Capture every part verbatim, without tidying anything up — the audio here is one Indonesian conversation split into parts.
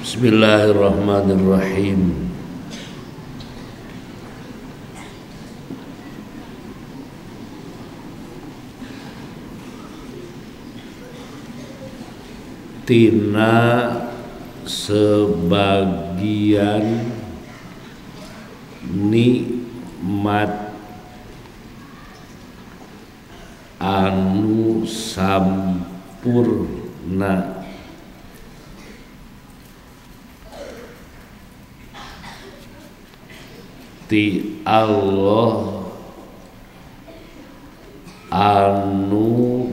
Bismillahirrahmanirrahim. Tina sebagian nikmat anu sampurna ti Allah anu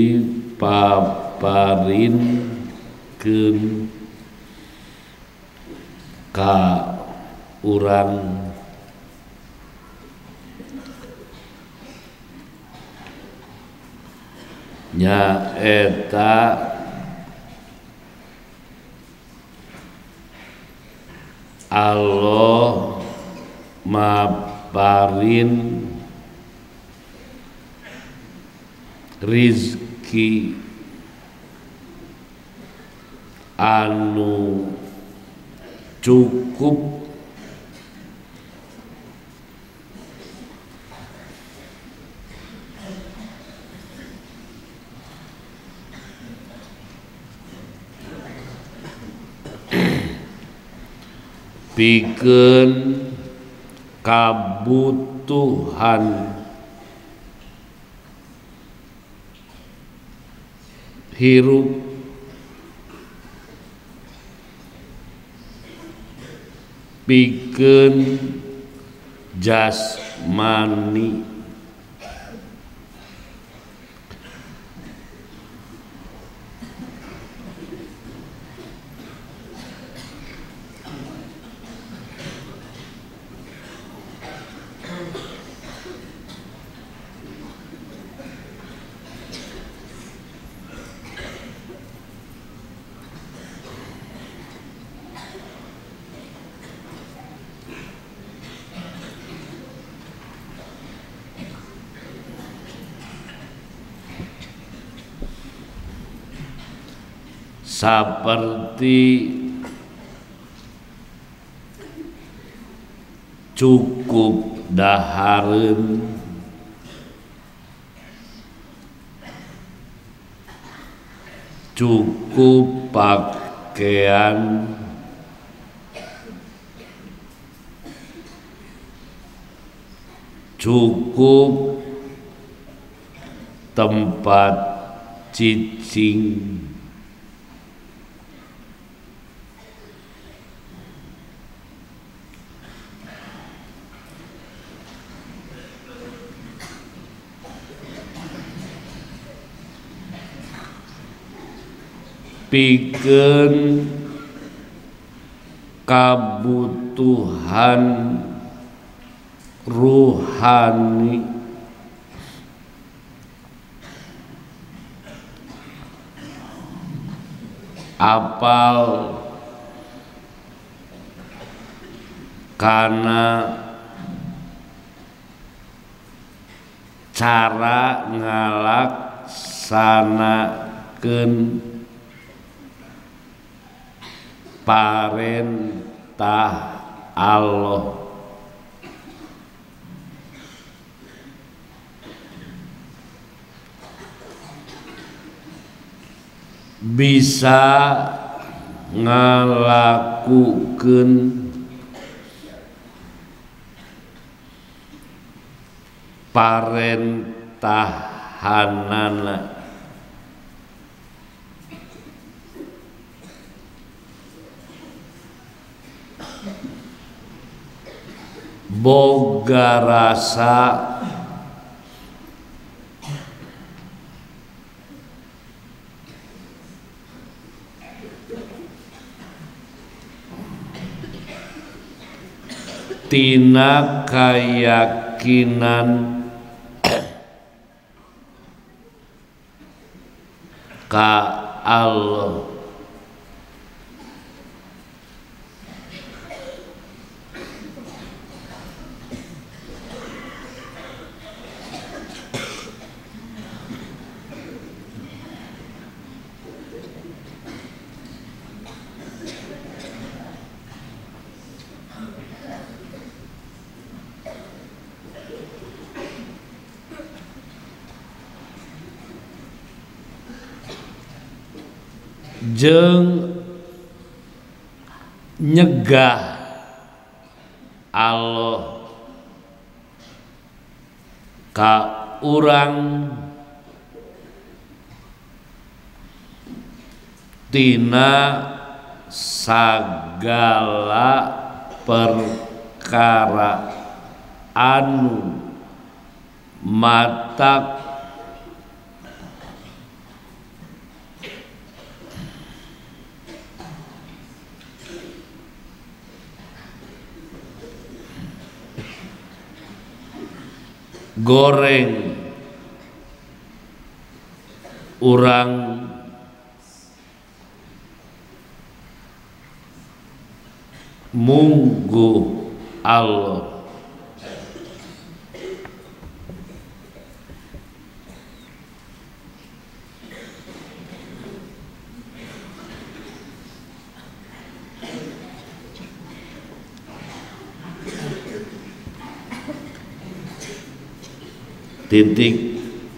dipaparinkeun ka urang nyaeta Allah maparin rizki anu cukup pikeun kabutuhan hirup pikeun jasmani saperti cukup dahareun cukup pakaian cukup tempat cicing pikeun kabutuhan ruhani apal kana cara ngalaksanakeun parentah Allah bisa ngalakukeun parentahanana boga rasa tina kayakinan ka Allah jeung nyegah Allah ka urang tina sagala perkara anu matak goreng urang munggu Allah. Titik.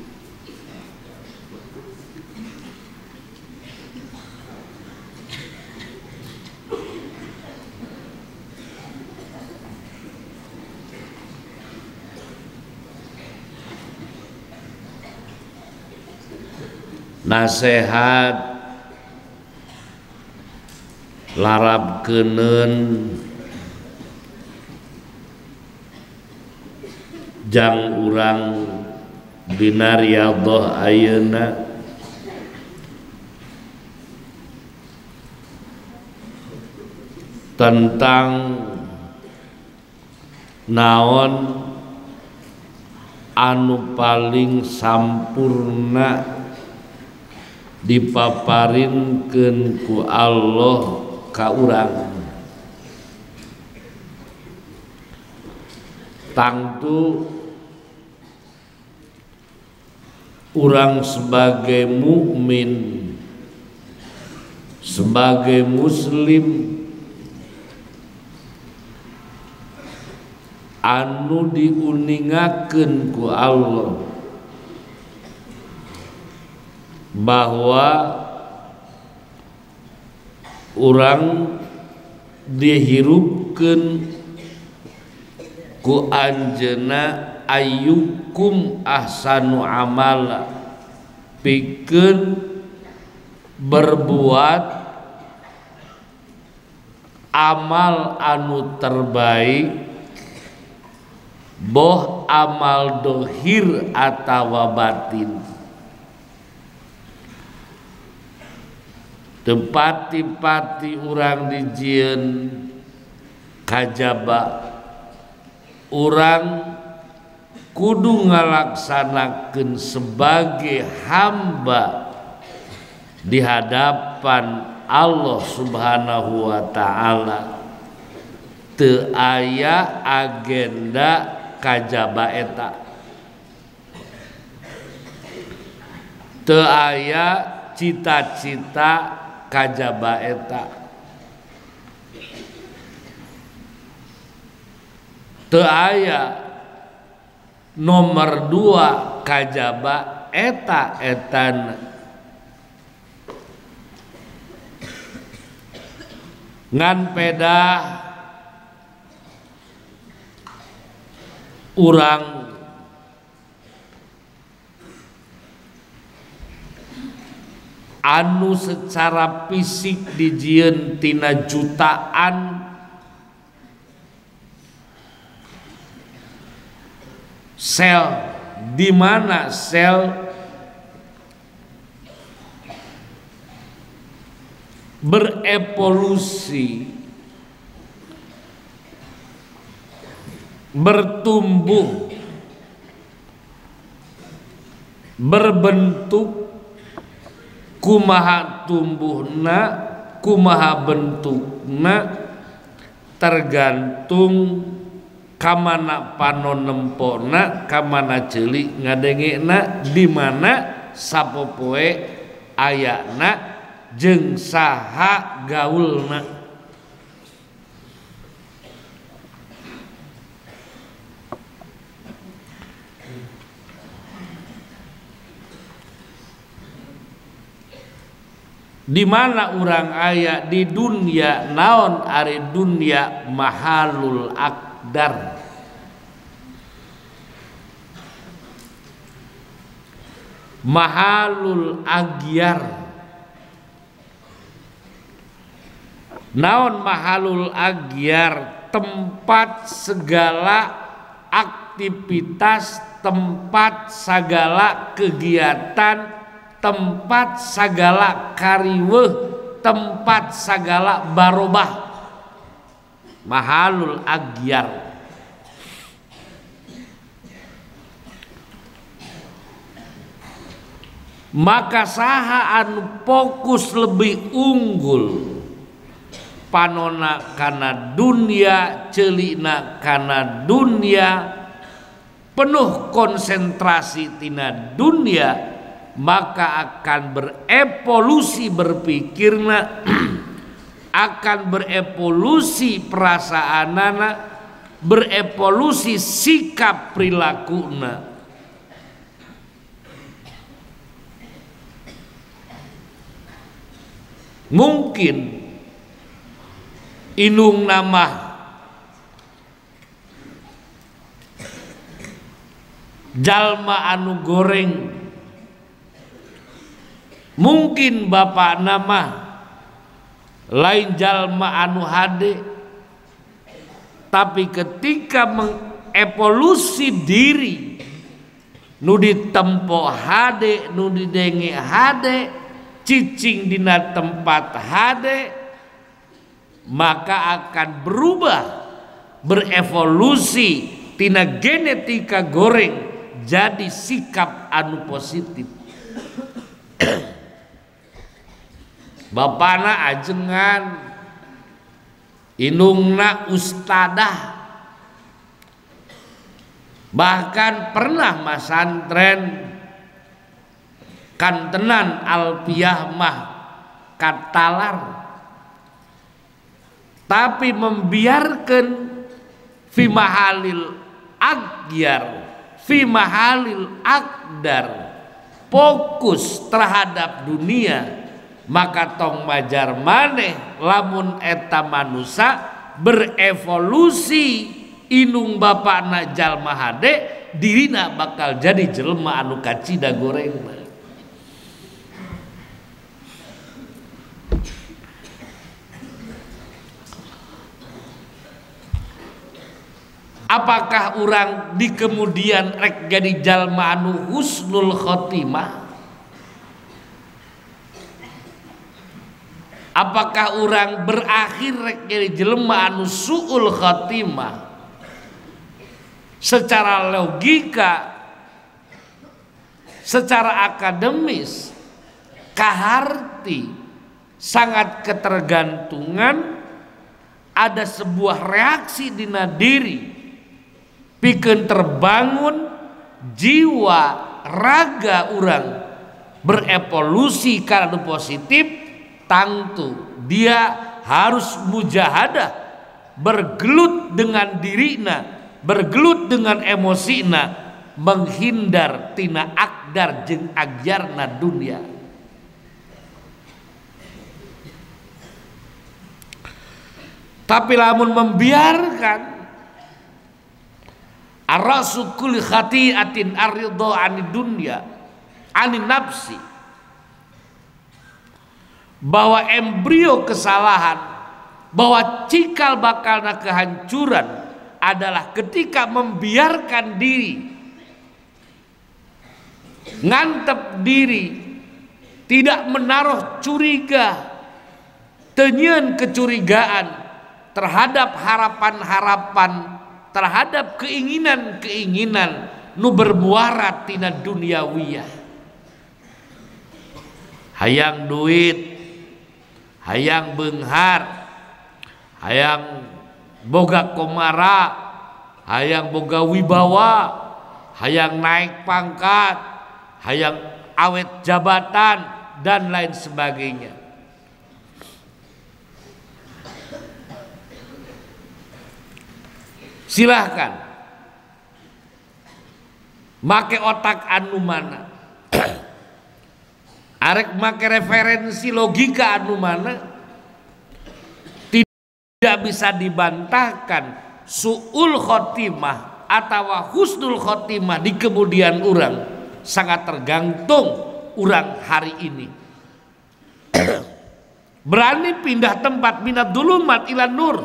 Nasehat larabkeuneun jang urang dina riyadhah ayeuna tentang naon anu paling sampurna dipaparinkeun ku Allah ka urang. Tangtu urang sebagai mukmin, sebagai muslim anu diuningakeun ku Allah bahwa urang dihirupkeun ku anjeunna ayyukum ahsanu amala, pikeun berbuat amal anu terbaik, boh amal dohir atawa batin. Tepati-pati urang dijieun kajaba, urang kudu ngalaksanakeun sebagai hamba di hadapan Allah Subhanahu wa ta'ala. Teu aya agenda kajaba eta, teu aya cita-cita kajaba eta, teu aya nomor dua kajaba eta etan. Ngan pedah urang anu secara fisik dijieun tina jutaan sel, di mana sel berevolusi, bertumbuh, berbentuk, kumaha tumbuhna, kumaha bentukna tergantung kamana panonempona, kamana ceuli ngadengena, di mana sapopoe ayana jeung saha gaulna. Di mana urang aya di dunia naon ari dunia mahalul akdar. Mahalul agyar. Naon mahalul agyar? Tempat segala aktivitas, tempat segala kegiatan, tempat segala kariweuh, tempat segala barobah. Mahalul agyar. Maka saha anu fokus lebih unggul panona kana dunia, celina kana dunia, penuh konsentrasi tina dunia, maka akan berevolusi berpikirna akan berevolusi perasaanana, berevolusi sikap perilakunya. Mungkin inung nama jalma anu goreng, mungkin bapak nama lain jalma anu hade, tapi ketika mengevolusi diri nu ditempo hade, nu didenge hade, cicing dina tempat hade, maka akan berubah, berevolusi tina genetika goreng jadi sikap anu positif. Bapana ajengan, inungna ustadah, bahkan pernah masantren kantenan alpiyah mah katalar, tapi membiarkan fi mahalil agyar, fi mahalil akdar, fokus terhadap dunia, maka tong majar maneh lamun eta manusia berevolusi inung bapakna jalma hade, dirina bakal jadi jelema anu kacida goreng. Apakah orang di kemudian rek jadi jalma anu husnul khotimah? Apakah orang berakhir rek jadi jelma anu suul khotimah? Secara logika, secara akademis, kaharti sangat ketergantungan ada sebuah reaksi dina diri pikeun terbangun jiwa raga orang berevolusi karena positif, tangtu dia harus mujahadah, bergelut dengan dirina, bergelut dengan emosina, menghindar tina akdar jeung agyarna dunia. Tapi lamun membiarkan arasu kulli khati'atin aridho anid dunya anin nafsi, bahwa embrio kesalahan, bahwa cikal bakalna kehancuran adalah ketika membiarkan diri, ngantep diri, tidak menaruh curiga, tenyeun kecurigaan terhadap harapan-harapan, terhadap keinginan-keinginan nu bermuara tina duniawiyah. Hayang duit, hayang beunghar, hayang boga komara, hayang boga wibawa, hayang naik pangkat, hayang awet jabatan dan lain sebagainya. Silahkan make otak anu mana arek make referensi logika anu mana tidak bisa dibantahkan su'ul khotimah atau husnul khotimah di kemudian orang sangat tergantung orang hari ini. Berani pindah tempat minat dulumat ila nur,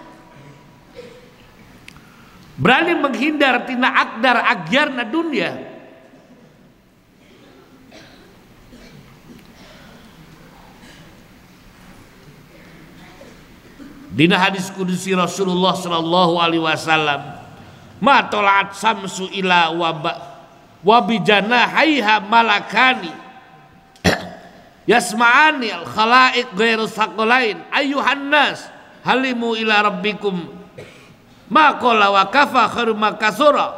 berani menghindar tina akdar agyarna dunia. Dina hadis kudusi Rasulullah sallallahu alaihi wasallam, ma tolaat samsu ila wabijana hayha malakani yasma'ani al khalaiq ghairu saqalain ayuhan nas halimu ila rabbikum ma qala wa kafa khairu ma kasura.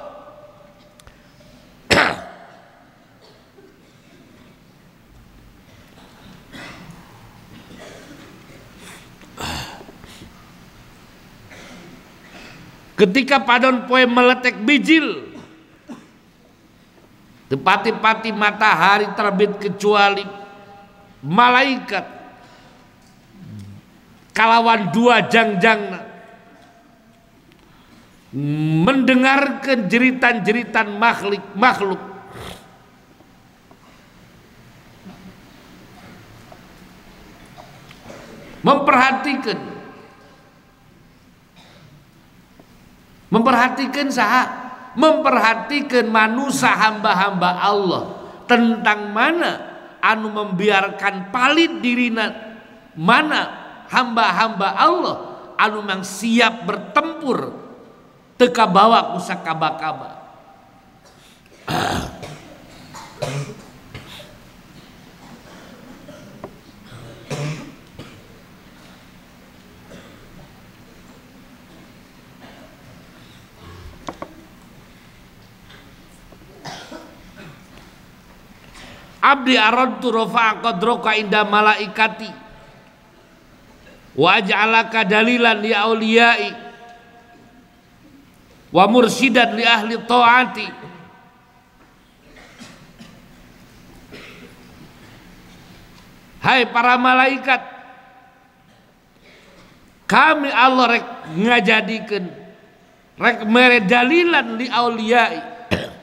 Ketika padon poe meletek bijil, tepati-pati matahari terbit kecuali malaikat kalawan dua jangjangna mendengarkan jeritan-jeritan makhluk makhluk memperhatikan memperhatikan saha memperhatikan manusia hamba-hamba Allah tentang mana anu membiarkan palit dirina, mana hamba-hamba Allah anu mang siap bertempur teka bawa kusakaba-kaba. Abdi aradtu rafa'a qadraka inda malaikati wa aj'alaka dalilan li auliyai wa mursidan li ahli ta'ati. Hai para malaikat, kami Allah rek ngajadikeun rek mere dalilan li auliyai,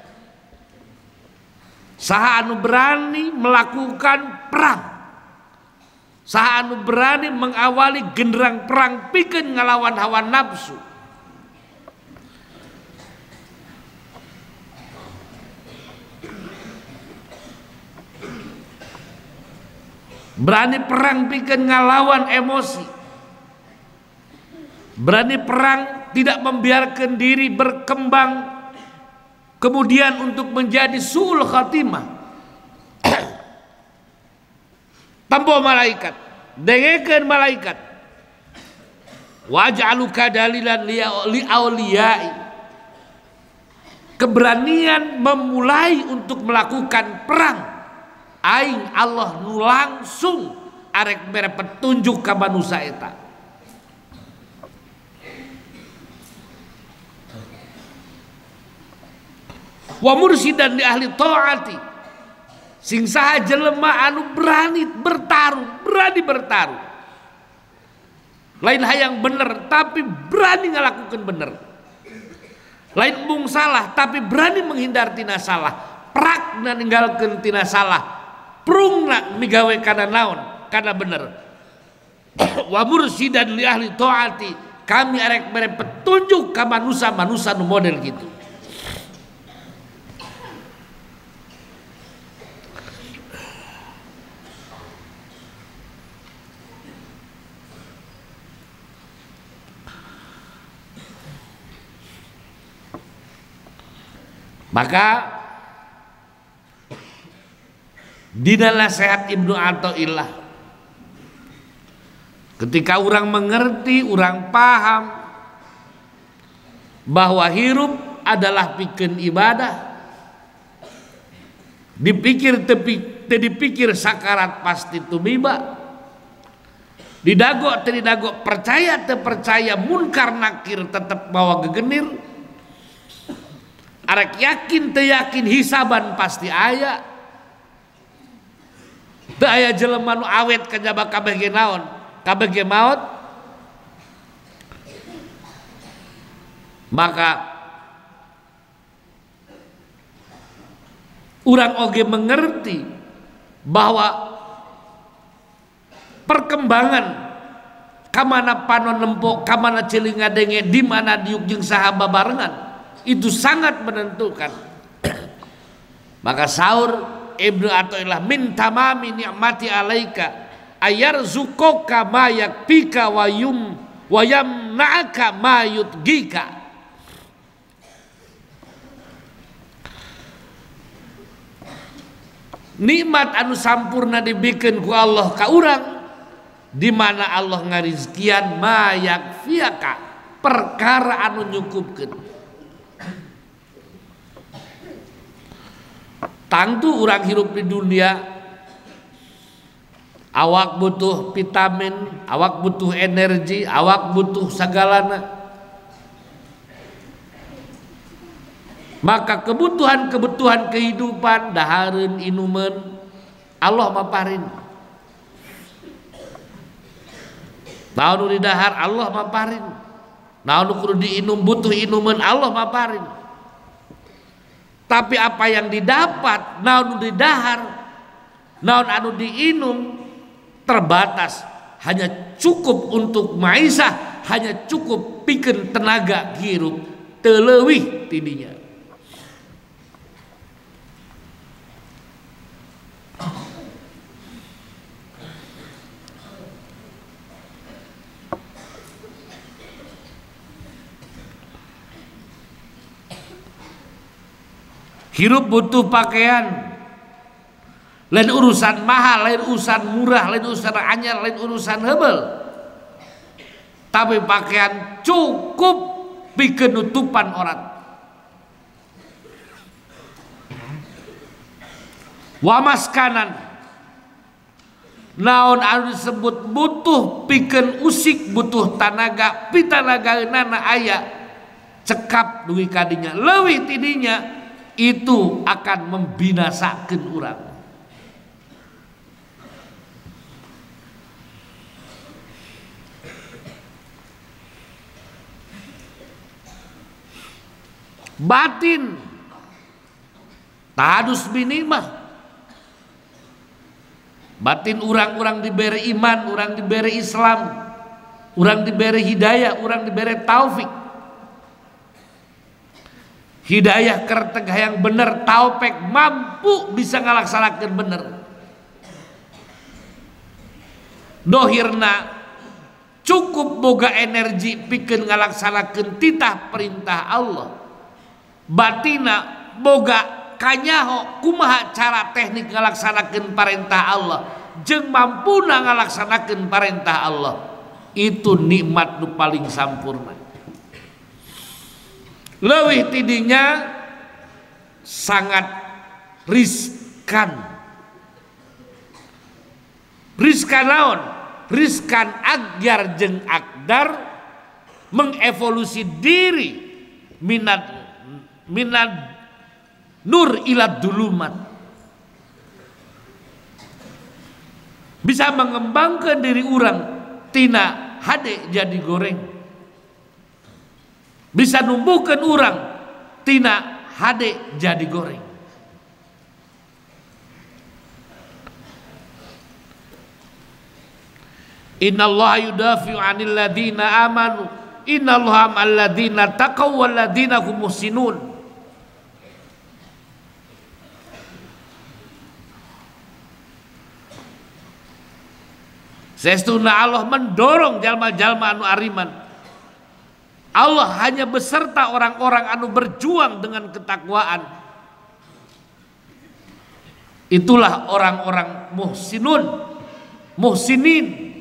saha anu berani melakukan perang, saha anu berani mengawali genderang perang pikeun ngalawan hawa nafsu. Berani perang pikeun ngalawan emosi, berani perang tidak membiarkan diri berkembang kemudian untuk menjadi su'ul khatimah. Tampo malaikat, dengekeun malaikat, waj'aluka dalilan li auliyai, keberanian memulai untuk melakukan perang. Aing Allah nu langsung arek mere petunjuk ka manusia eta. Wa mursidan di ahli ta'ati, sing saha jelema anu berani bertarung, berani bertarung lain hayang bener tapi berani ngalakukan bener, lain mung salah tapi berani menghindar tina salah, prakna ninggalkeun tina salah, prungna migawe kana naon kana bener. Wa mursidan li ahli ta'ati, kami arek mere petunjuk ka manusia-manusia nu model gitu. Maka dina nasihat Ibnu Athaillah, ketika orang mengerti, orang paham bahwa hirup adalah pikeun ibadah, dipikir tepi, dipikir sakarat pasti tumiba, didago teu didago, percaya teu percaya, munkar nakir tetap bawa gegenir, arek yakin teu yakin hisaban pasti aya. teu aya jelema nu awet kajaba kabeh ge naon, kabeh ge maot. Maka urang oge mengerti bahwa perkembangan kamana panon lempok, kamana ceuling ngadenge, di mana diuk jeung saha babarengan itu sangat menentukan. Maka saur Ibnu Athaillah, min tamami ni'mati alaika ayarzuquka ma yakfika wa yum wa yamna'aka ma yutgika. Nikmat anu sampurna dibikeun ku Allah ka urang, di mana Allah ngarizkian ma yakfiaka, perkara anu nyukupkeun. Tangtu urang hirup di dunia, awak butuh vitamin, awak butuh energi, awak butuh sagalana. Maka kebutuhan-kebutuhan kehidupan dahareun inuman Allah maparin. Naon nu didahar Allah maparin. Naon nu kudu diinum butuh inuman Allah maparin. Tapi apa yang didapat, naon nu didahar, naon anu diinum terbatas, hanya cukup untuk maisah, hanya cukup pikeun tenaga hirup, teu leuwih tidinya. Hirup butuh pakaian, lain urusan mahal, lain urusan murah, lain urusan anyar, lain urusan heubeul. Tapi pakaian cukup pikeun nutupan aurat. Wa maskanan, naon anu disebut butuh pikeun usik, butuh tanaga, pitanagaeunana aya cekap dugi kadinya, leuwih tidinya itu akan membinasakeun urang. Batin tahadus binimah, batin urang-urang diberi iman, urang diberi Islam, urang diberi hidayah, urang diberi taufik. Hidayah kertegah yang bener, taufik mampu bisa ngalaksanakeun bener. Dohirna cukup boga energi pikeun ngalaksanakeun titah perintah Allah. Batina boga kanyaho kumaha cara teknik ngalaksanakeun perintah Allah, jeung mampuna ngalaksanakeun perintah Allah. Itu nikmat nu paling sampurna. Leuwih tidinya sangat riskan. Riskan naon? Riskan agar jeung akdar mengevolusi diri minat minat nur ilad dulumat. Bisa mengembangkan diri orang tina hade jadi goreng. Bisa numbuhkeun urang tina hade jadi goreng. Innallaha yudafi'u 'anil ladzina amanu, innallaha ma'al ladzina taqaw wal ladzina hum muhsinun. Sesuna Allah mendorong jalma-jalma anu ariman. Allah hanya beserta orang-orang anu berjuang dengan ketakwaan. Itulah orang-orang muhsinun, muhsinin.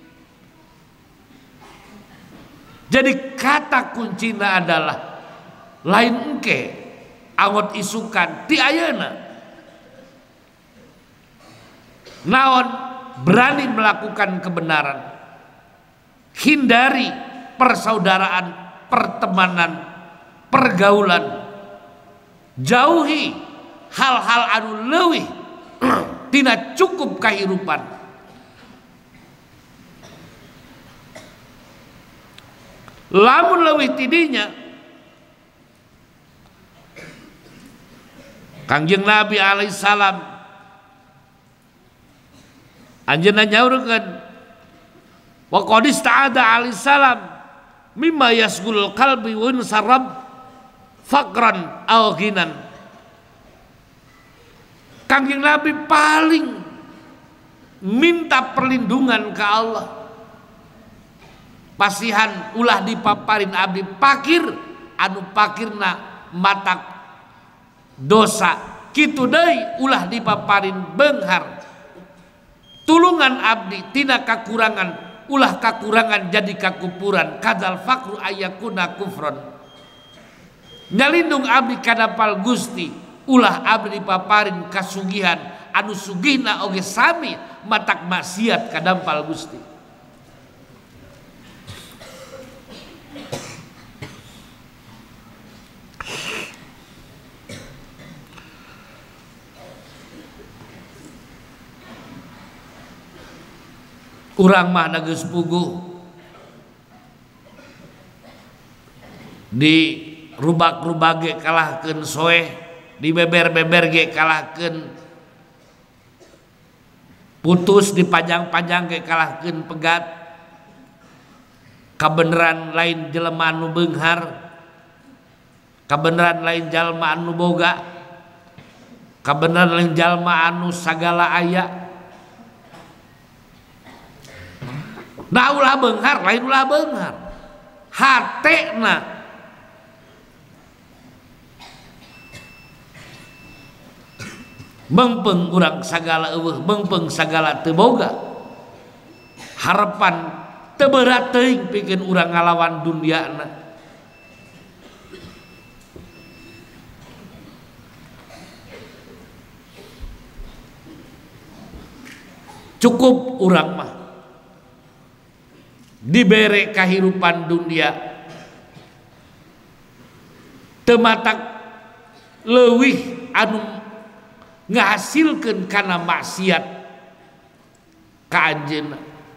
Jadi kata kuncinya adalah lain engke angot isukan ti ayeuna. Naon berani melakukan kebenaran, hindari persaudaraan, pertemanan, pergaulan, jauhi hal-hal anu leuwih tina cukup kahirupan. Lamun leuwih tidinya Kangjeng Nabi alaihi salam anjeunna nyaurkeun wa qad ista'ada alaihi salam mimma yasgulul qalbi wa sarab faqran aw ghinan. Kangjeng Nabi paling minta perlindungan ke Allah. Pasihan ulah dipaparin abdi pakir anu pakirna matak dosa, kitu deui ulah dipaparin beunghar tulungan abdi tina kakurangan, ulah kakurangan jadi kakupuran, kadal fakru ayakuna kufron. Nyalindung abdi kadapal Gusti, ulah abdi dipaparin kasugihan anu sugihna oge sami matak maksiat kadampal Gusti. Urang mah geus puguh di rubak-rubak ge kalahkeun soeh, di beber-beber ge kalahkeun putus, di panjang-panjang ge kalahkeun pegat. Kabeneran lain jelema anu beunghar, kabeneran lain jalma anu boga, kabeneran lain jalma anu sagala aya. Nah ulah beunghar lain ulah beunghar, hatena mengpeng urang sagala eueuh, mengpeng sagala teu boga, harapan teu berat teuing pikeun urang ngalawan duniana. Cukup urang mah dibere kahirupan dunia teu matak leuwih anu ngahasilkeun kana maksiat ka anjeunna.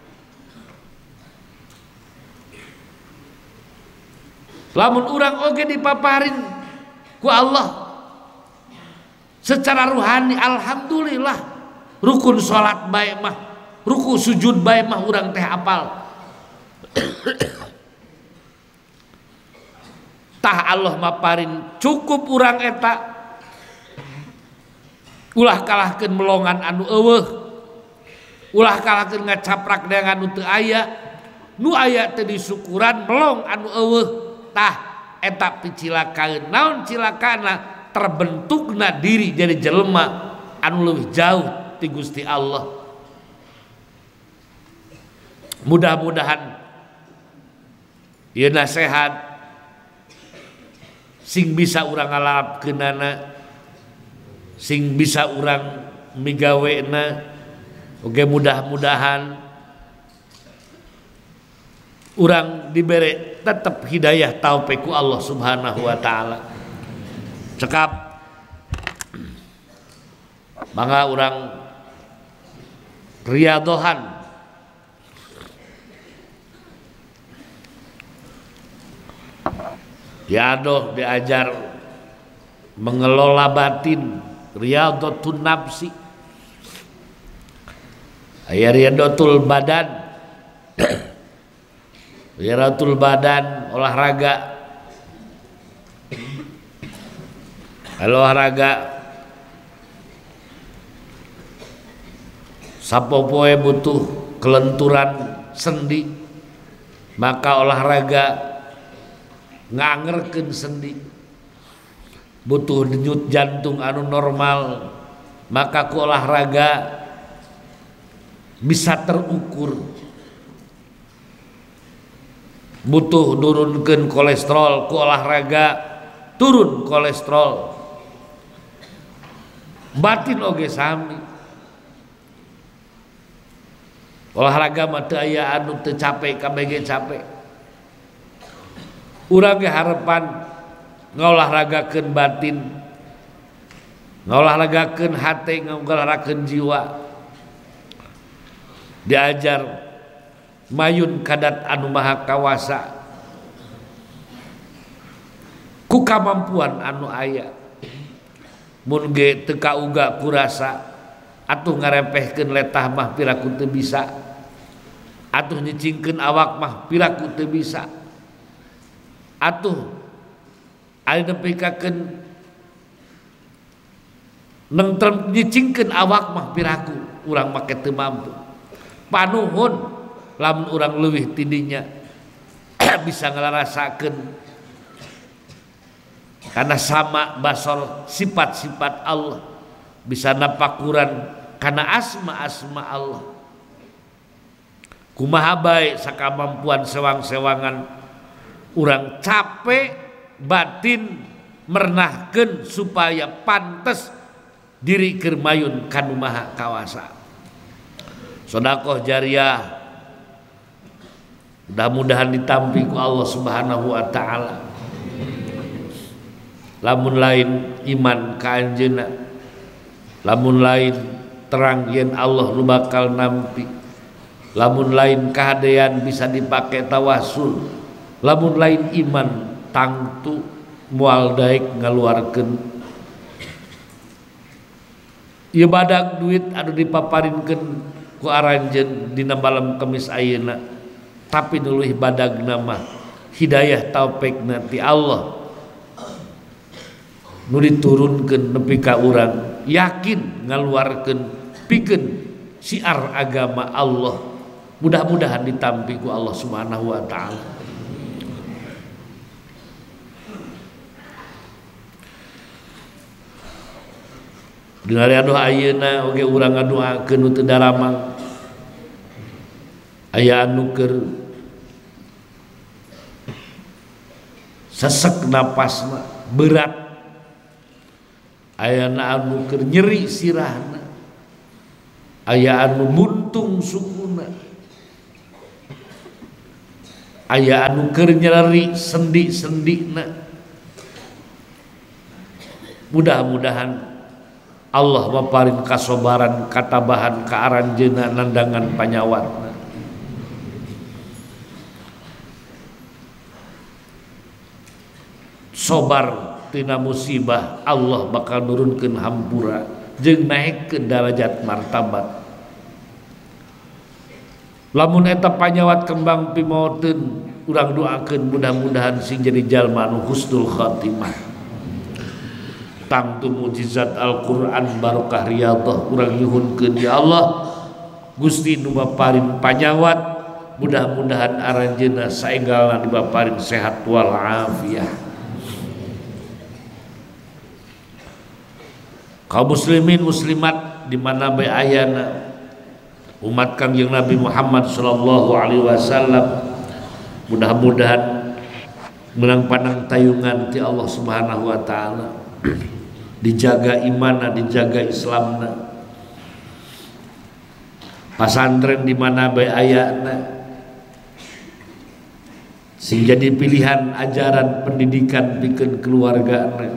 Lamun urang oge dipaparin ku Allah secara ruhani, alhamdulillah, rukun salat bae mah, ruku sujud bae mah urang teh apal. Tah Allah maparin cukup urang eta, ulah kalahkeun melongan anu eueuh, ulah kalahkeun ngacaprak dengan anu teu aya, nu aya teu disukuran melong anu eueuh. Tah eta picilakaeun. Naon cilakana? Terbentukna diri jadi jelema anu leuwih jauh ti Gusti Allah. Mudah-mudahan ieu nasihat sing bisa urang ngalapkeunana, sing bisa urang migawena, oge mudah-mudahan urang dibere tetep hidayah taufik ku Allah Subhanahu wa taala. Cekap mangga urang riadohan diadoh diajar mengelola batin, riyadhatun nafsi, aya riyadhatul badan, riyadhatul badan olahraga, olahraga sapopoe butuh kelenturan sendi, maka olahraga ngangerkeun sendi. Butuh denyut jantung anu normal, maka ku olahraga bisa terukur. Butuh nurunkeun kolesterol, ku olahraga turun kolesterol. Batin oge sami, olahraga mah teu aya anu teu capek, kabege capek. Urang ge harepan ngolahragakeun batin ngolahragakeun hate, ngolahragakeun jiwa, diajar mayun kadat anu maha kawasa ku kamampuan anu aya, mun ge teu kauga kurasa atuh ngarempehkeun letah mah piraku teu bisa, atuh nyicingkeun awak mah piraku teu bisa, atuh ari nepikakeun nentrem nyicingkeun awak mah piraku urang make teu mampu. Panuhun lamun urang leuwih tidinya bisa ngelarasakeun karena sama basol sifat-sifat Allah, bisa napakuran karena asma-asma Allah. Kumaha bae sakamampuan sewang-sewangan urang capek batin mernahkeun supaya pantes diri keur mayun kanu maha kawasa. Sedekah jariah mudah-mudahan ditampi ku Allah Subhanahu wa taala. Lamun lain iman ka anjeunna, lamun lain terang yen Allah nu bakal nampi, lamun lain kahadean bisa dipake tawasul, lamun lain iman tangtu moal daek ngaluarkeun ieu badag duit anu dipaparinkeun ku aranjeun dina malam Kemis ayeuna, tapi nu leuwih badagna mah hidayah taufeqna ti Allah nu diturunkeun nepi ka urang, yakin ngaluarkeun pikeun syiar agama Allah. Mudah-mudahan ditampi ku Allah Subhanahu wa taala. Dengar aduh ayeuna oge urang ngadoakeun nu teu daramang, aya anu keur sesek napasna berat, aya anu keur nyeri sirahna, aya anu buntung sukuna, aya anu keur nyeri sendi-sendina. Mudah-mudahan Allah maparin kasobaran katabahan ka aranjeunna nandangan panyawatna. Sobar tina musibah Allah bakal nurunkeun hampura jeung naekkeun darajat martabat. Lamun eta panyawat kembang pimoteun urang doakeun mudah-mudahan sing jadi jalma anu husnul khatimah. Tangtu mujizat Al-Quran barokah riyadhah urang nyuhunkeun ya Allah Gusti nu maparin panyawat, mudah-mudahan aranjeunna saenggalna dibaparin sehat wal afiah. Kaum muslimin muslimat di mana bae ayana umat Kangjeng Nabi Muhammad sallallahu alaihi wasallam, mudah-mudahan menang panang tayungan ti Allah Subhanahu wa taala, dijaga imanna, dijaga Islamna. Pasantren di mana bae ayana sing jadi pilihan ajaran pendidikan pikeun keluargana.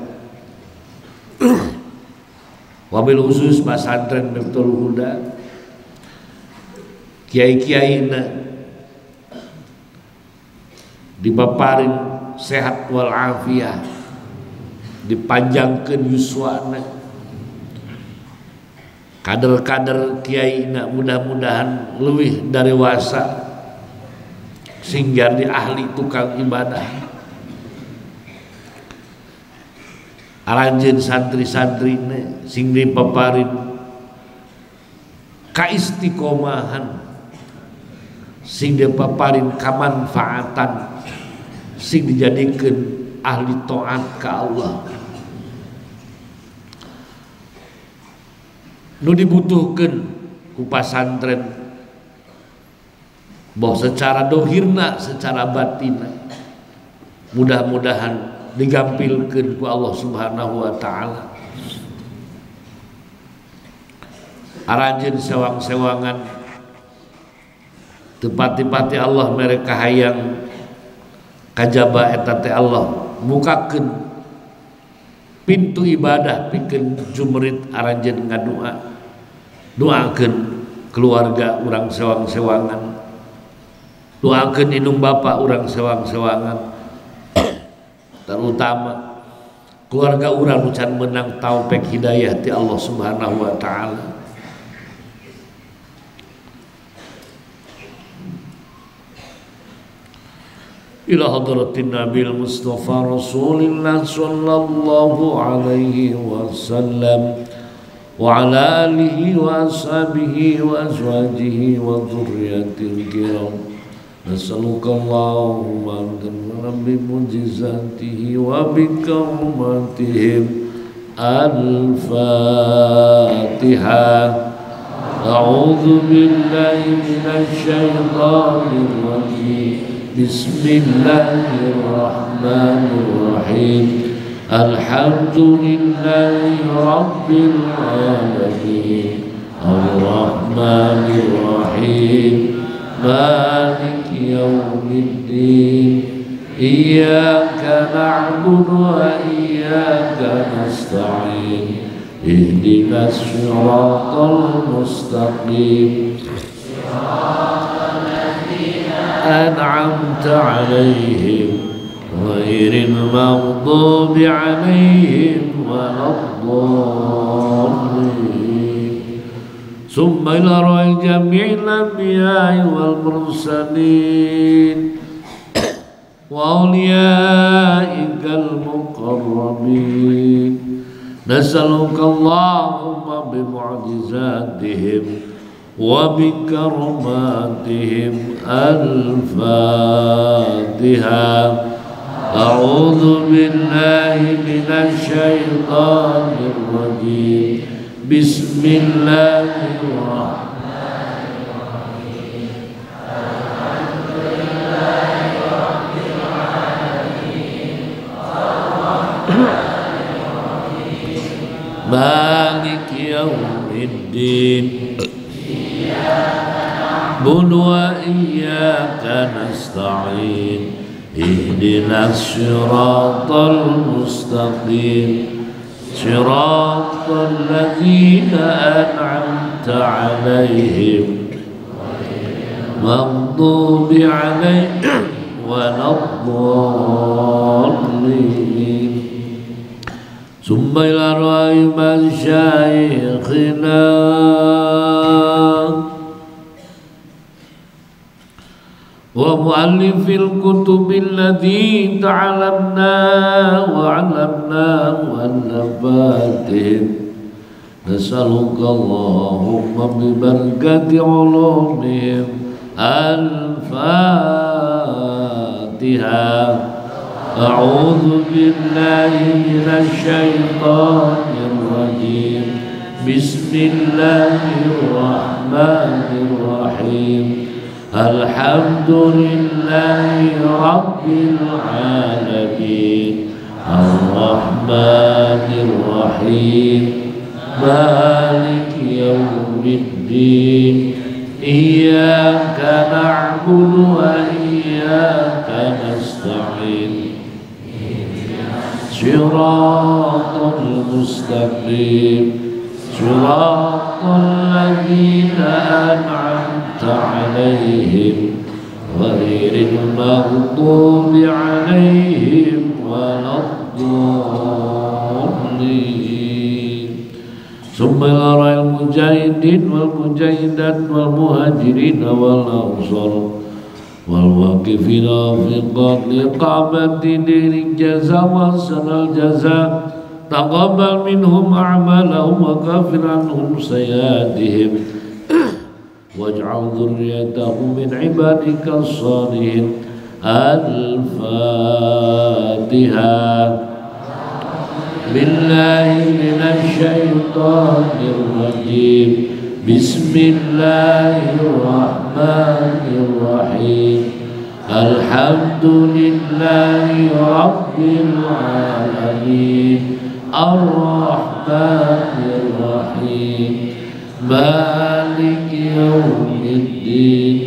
Wabil khusus pasantren Miftul Huda, kiai-kiaina dipaparin sehat wal afiah, dipanjangkeun yuswana, kader-kader kiaina mudah-mudahan leuwih darewasa sing jadi ahli tukang ibadah. Aranjeun santri-santrine sing dipaparin kaistiqomahan, sing dipaparin kamanfaatan, sing dijadikeun ahli taat ka Allah. Nu dibutuhkeun ku pasantren boh secara dohirna, secara batinna, mudah-mudahan digampilkeun ku Allah Subhanahu wa taala. Aranjeun sewang-sewangan teu pati-pati Allah mere kahayang kajaba eta teh Allah mukakeun pintu ibadah pikeun jumerit aranjeun ngadua doakeun keluarga urang sewang-sewangan, doakeun indung bapa urang sewang-sewangan, terutama keluarga urang nu can meunang taufik hidayah ti Allah Subhanahu wa taala. Ila hadratin Nabil Mustafa Rasulillah sallallahu alaihi wasallam wa ala alihi wa ashabihi wa azwajihi wa dhurriyyatil kiram. Nas'aluka Allahumma an bi mujizatihi wa bi karumatihim. Al-Fatihah. A'udzu billahi minasy syaithanir rajim. Bismillahirrahmanirrahim. Alhamdulillahi rabbil alamin. Ar-Rahmanir-Rahim. Maliki yaumiddin. Iyyaka na'budu wa iyyaka nasta'in. Ihdinas siratal mustaqim. أنعمت عليهم غير المغضوب عليهم ولا الضالين. ثم إلى روح جميع الأنبياء والمرسلين وأوليائك المقربين. نسألك اللهم بمعجزاتهم وبكرماتهم. الفاتحة. أعوذ بالله من الشيطان الرجيم. بسم الله الرحمن الرحيم. الحمد لله رب العالمين. الرحمن الرحيم. مالك يوم الدين. نعبد وإياك نستعين. اهدنا الصراط المستقيم. صراط الذين أنعمت عليهم مغضوب عليهم ولا الضالين. ثم إلى رأي مشايخنا ومؤلف الكتب الذي تعلمنا وعلمنا مؤلفاتهم. نسألك اللهم ببركة علومهم. الفاتحة. أعوذ بالله من الشيطان الرجيم. بسم الله الرحمن الرحيم. الحمد لله رب العالمين. الرحمن الرحيم. مالك يوم الدين. إياك نعبد وإياك نستعين. صراط المستقيم. صراط الذين أنعمت عليهم غير المغضوب عليهم ولا الضالين. ثم إلى المجاهدين والمجاهدات والمهاجرين والأنصار والواقفين في إقامة دين الجزاء وأحسن الجزاء. تقبل منهم أعمالهم وكفر عنهم سيئاتهم واجعل ذريتهم من عبادك الصالحين. الفاتحة. بالله من الشيطان الرجيم. بسم الله الرحمن الرحيم. الحمد لله رب العالمين. الرحمن الرحيم. مالك يوم الدين.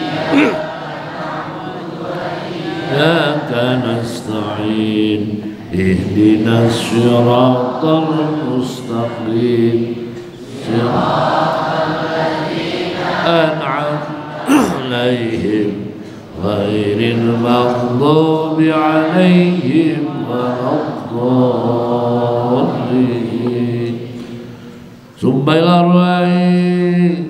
إياك نستعين. ihdinas siratal mustaqim siratal ladzina an'amta 'alaihim ghairil maghdubi 'alaihim waladdallin. Summa ila arwahi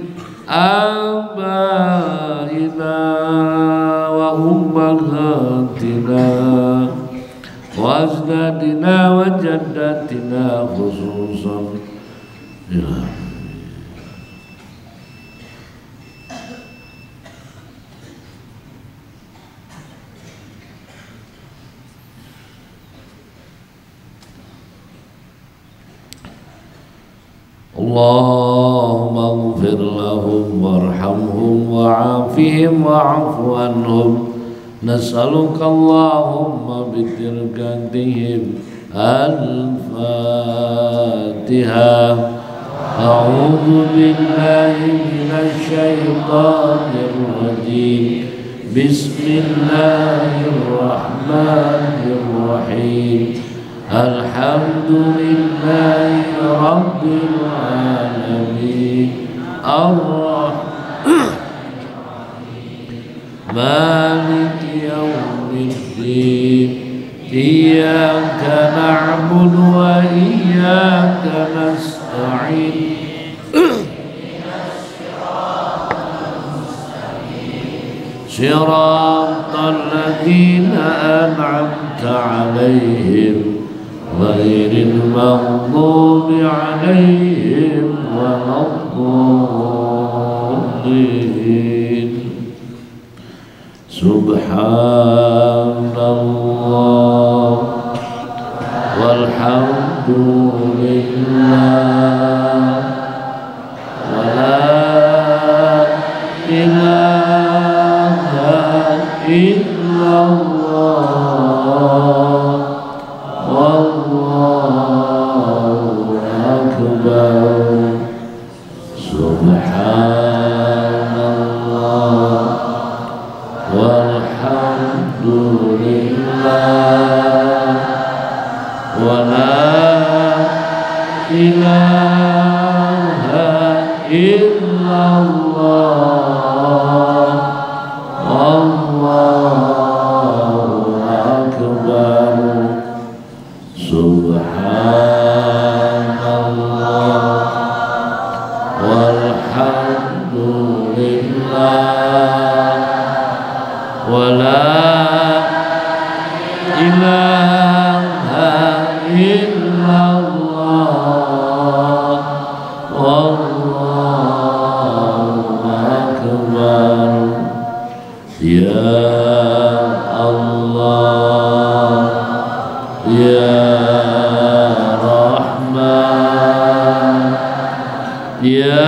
abaina wa ummahatina wa ajdadina wa jaddatina khususan ya. Allahumma ighfir lahum warhamhum wa'afihim wa'afu anhum. Nas'aluka Allahumma bitirkatihim al-Fatiha. A'udhu billahi minasy syaithanir rajim. Bismillahirrahmanirrahim. Alhamdulillahi rabbil alamin. Ar-Rahman Maliki yawmiddin. Iyyaka na'budu wa iyyaka nasta'in. Siratal ladzina an'amta 'alaihim ghairil maghdubi 'alaihim waladdallin. Subhanallah walhamdulillah wa la ilaha illallah wallahu akbar. Subhanallah walhamdulillah wa la ilaha illallah wallahu akbar. Subhanallah walhamdulillah wa la ilaha illallah wallahu akbar. Ya Allah ya Rahman ya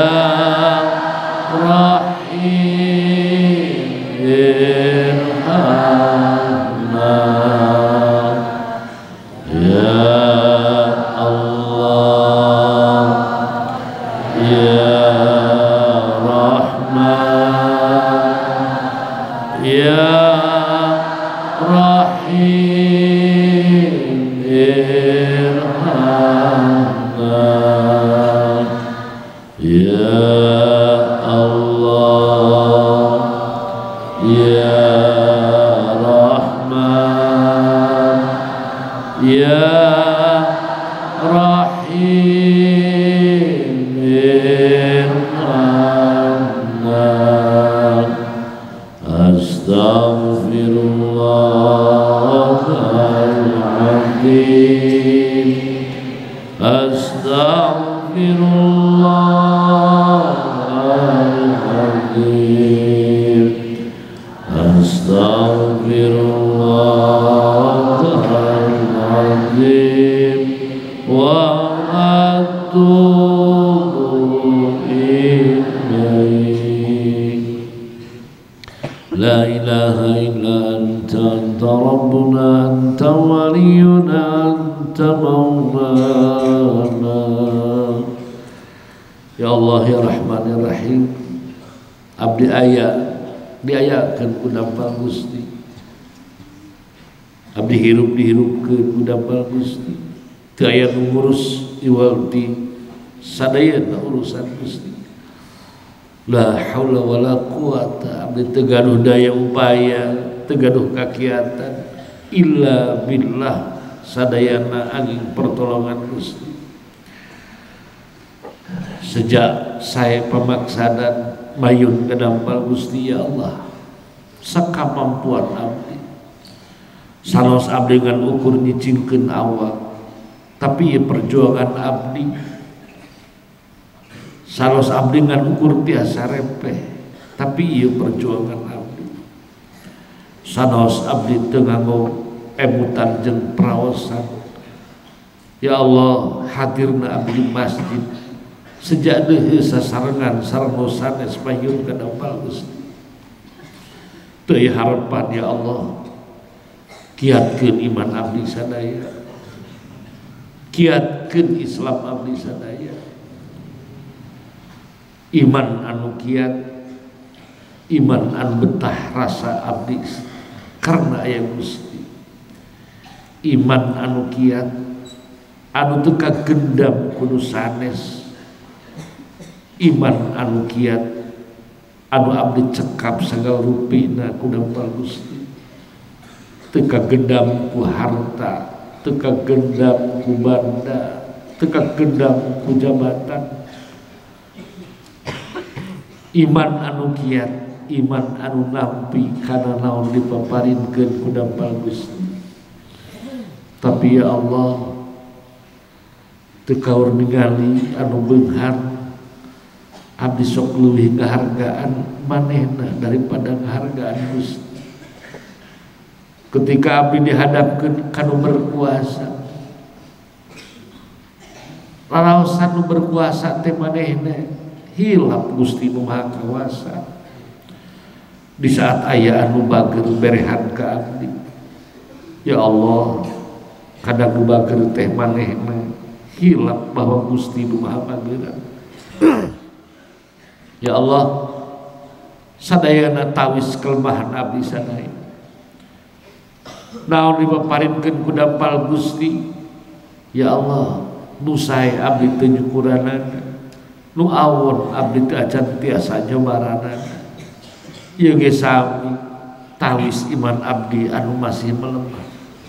Rahim irhamna. Ya Allah ya Rahman ya Rahim irhamna. Ya Allah ya Rahman ya Rahim irhamna. Astaghfirullahaladzim. Astaghfirullahaladzim. Astaghfirullahaladzim. Wa atubu ilaih. La ilaha illa anta anta rabbuna anta waliyuna anta maulana. Ya Allah ya Rahman ya Rahim. Abdi ayat diayakan ku dampak Gusti. abdi hirup dihirupkeun ku dampal Gusti teu aya nu ngurus iwalti sadayana urusan Gusti. La haula wala quwata, abdi teu gaduh daya upaya, teu gaduh kakiatan illa billah, sadayana angin pertolongan Gusti. Sejak saya pamaksadan mayun ke dampal Gusti, ya Allah, sakamampuan abdi salos abdi dengan ukur nyicingkeun awak, tapi ya perjuangan abdi salos abdi dengan ukur tiasa repeh, tapi ya perjuangan abdi salos abdi teu nganggo emutan jeung praosan. Ya Allah, hadirna abdi masjid sejak deui sasarengan sareng sanes mayun ka dampal Gusti. Teu harapan ya Allah, kiatkeun iman abdi sadaya, kiatkeun Islam abdi sadaya. Iman anu kiat, iman anu betah rasa abdi karena aya Gusti. Iman anu kiat, anu teu kagendam kudu sanes. Iman anu kiat, anu abdi cekap sagala rupina ku dampal Gusti. Teu kagendam ku harta, teu kagendam ku banda, teu kagendam ku jabatan. Iman anu kiat, iman anu nampi kana naon dipaparinkeun ku dampal Gusti. Tapi ya Allah, teu kaur ningali anu beunghar, abdi sok leuwih ngahargaan manehna daripada ngahargaan Gusti. Ketika abdi dihadapkeun kanu berkuasa, lalaosan nu berkuasa teh manehna hilap Gusti nu Maha Kuasa. Di saat aya anu bager berehan ka abdi, ya Allah, kadang nu bager teh manehna hilap bahwa Gusti nu Maha Bageran. Ya Allah, sadayana tawis kelemahan abdi sadaya, naon dipaparinkeun ku dampal Gusti. Ya Allah, nu sae abdi teu nyukuranana, nu awon abdi teu acan tiasa nyobaranana. Ieu ge sami tawis iman abdi anu masih melemah.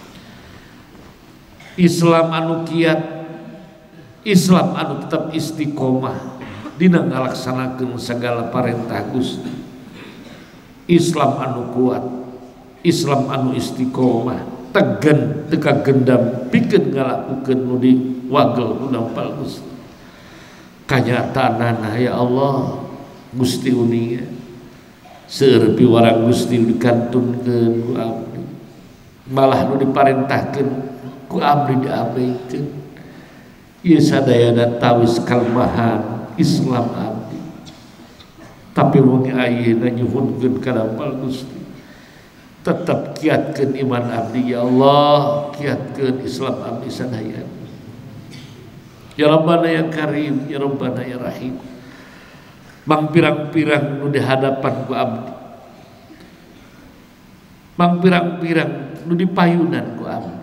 Islam anu kiat, Islam anu tetap istiqomah dina ngalaksanakeun sagala parentah Gusti. Islam anu kuat, Islam anu istiqomah, tegen teu kagendam pikeun ngalakukeun nu diwagel nu dampal Gusti. Kanyataanana ya Allah, Gusti uninga seueur piwarang Gusti dikantunkeun ku abdi, malah nu diparentahkeun ku abdi diabaikeun. Ieu sadayana tawis kalemahan Islam abdi. Tapi wengi ayeuna nyuhunkeun ka dampal Gusti, tetap kiatkeun iman abdi ya Allah, kiatkeun Islam abdi sadaya. Ya Rabbana ya Karim, ya Rabbana ya Rahim. Mang pirang-pirang nu dihadapan ku abdi, mang pirang-pirang nu dipayunan ku abdi,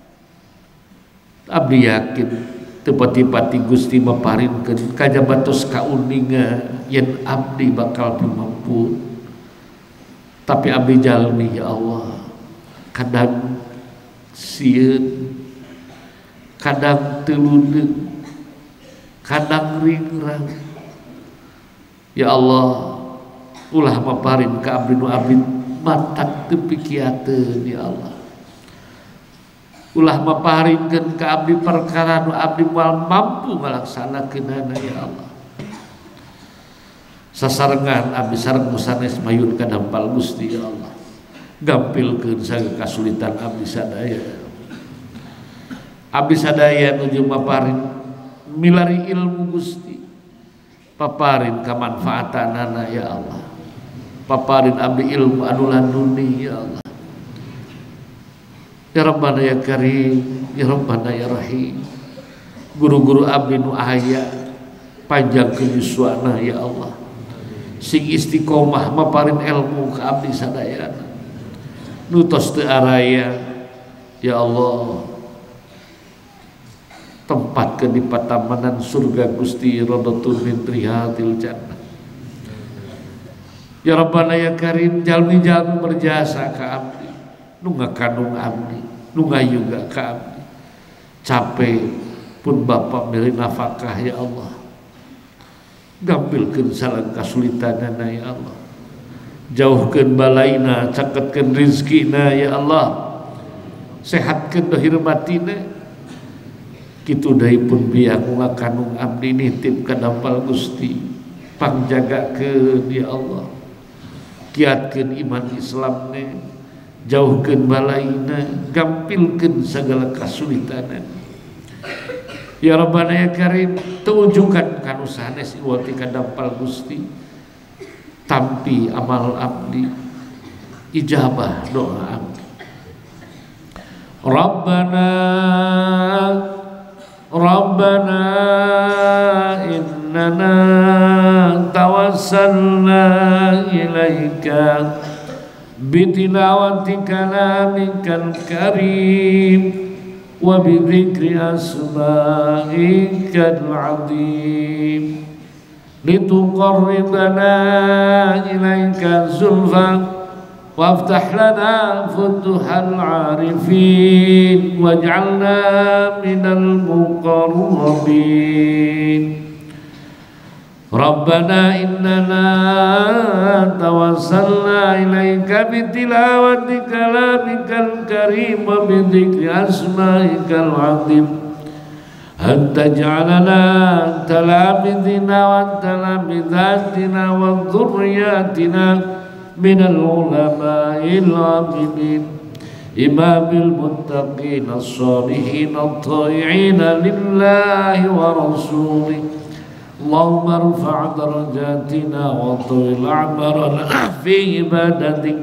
abdi yakin teu pati-pati Gusti maparinkeun kajabatos kauninga yen abdi bakal pimampu. Tapi abdi jalmi ya Allah, kadang sieun, kadang teu ludeung, kadang ringrang. Ya Allah, ulah maparin ka abdi nu abdi matak teu pikiateun ya Allah. Ulah maparinkeun ka abdi perkara nu abdi moal mampu ngalaksanakeunana ya Allah. Sasarengan abdi sareng sanes mayun ka dampal Gusti ya Allah. Gampilkeun sagala kasulitan abdi sadaya. Abdi sadaya nuju maparin milari ilmu Gusti, paparin kamanfaatanana ya Allah. Paparin abdi ilmu anu laduni ya Allah. Ya Rabbana ya Karim, ya Rabbana ya Rahim. Guru-guru abdi nu aya panjang kenyuswana ya Allah, sing istiqomah maparin ilmu ka abdi sadayana, nu tos teu araya Ya Allah, tempatkeun di patamanan surga Gusti Rodatun min riyadil jannah. Ya Rabbana ya Karim, jalmi-jalmi berjasa ka abdi, nu ngakandung abdi, nu ngayuga ka abdi. Capek pun Bapak milih nafkah ya Allah. Gampilkeun salang kasulitanana ya Allah. Jauhkeun balaina, caketkeun rizkina ya Allah. Sehatkeun dohir batina. Kitu deui pun biak ngakandung abdi nitip ka dampal Gusti. Pangjagakeun ya Allah. Kiatkeun iman Islamna, jauhkeun balaina, gampilkeun sagala kasulitan. Ya Rabbana ya Karim, tujukan kanu sanes iwati ka dampal Gusti. Tampi amal abdi, ijabah doa abdi. Rabbana Rabbana innana tawassalna ilaika bitilawati kalamikal karim wa bidhikri asma'ikal azim lituqarribana ilaika zulfa وافتح لنا فتوح العارفين واجعلنا من المقربين ربنا إننا توسلنا إليك بتلاوة كلامك الكريم وبذكر أسمائك العظيم أن تجعلنا تلامذنا وتلامذاتنا وذرياتنا من العلماء العاملين إمام المتقين الصالحين الطائعين لله ورسوله اللهم ارفع درجاتنا وطول أعمارنا في عبادتك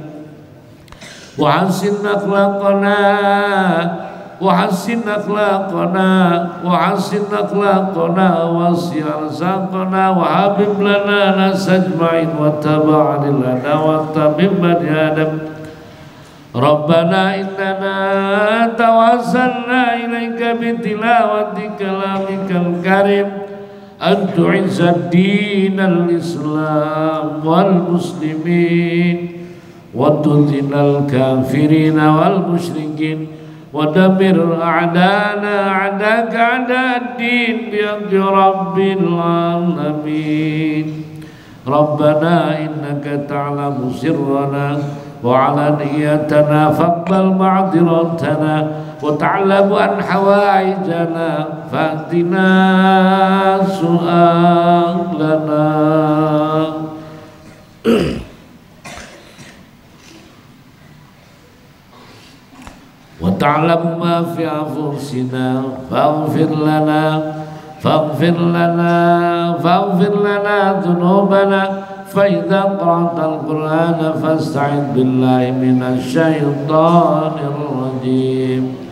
وحسن أخلاقنا وحسن أخلاقنا وحسن أخلاقنا وسع رزقنا وحبب لنا ناس أجمعين وتبع لنا وتمم بني آدم ربنا إننا توسلنا إليك بتلاوة كلامك الكريم أن تعز الدين الإسلام والمسلمين وتذل الكافرين والمشركين ودمر أعداءنا أعداءك أعداء الدين بحق رب العالمين ربنا إنك تعلم سرنا وعلانيتنا فاقبل معذرتنا وتعلم عن حوائجنا فأتنا سؤالنا وتعلم ما في أنفسنا فاغفر لنا فاغفر لنا فاغفر لنا ذنوبنا فإذا قرأت القرآن فاستعذ بالله من الشيطان الرجيم